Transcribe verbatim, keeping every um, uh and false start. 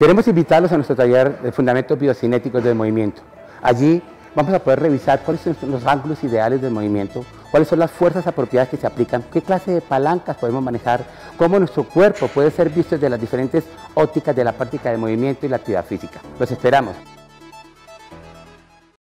Queremos invitarlos a nuestro taller de Fundamentos Biocinéticos del Movimiento. Allí vamos a poder revisar cuáles son los ángulos ideales del movimiento, cuáles son las fuerzas apropiadas que se aplican, qué clase de palancas podemos manejar, cómo nuestro cuerpo puede ser visto desde las diferentes ópticas de la práctica del movimiento y la actividad física. Los esperamos.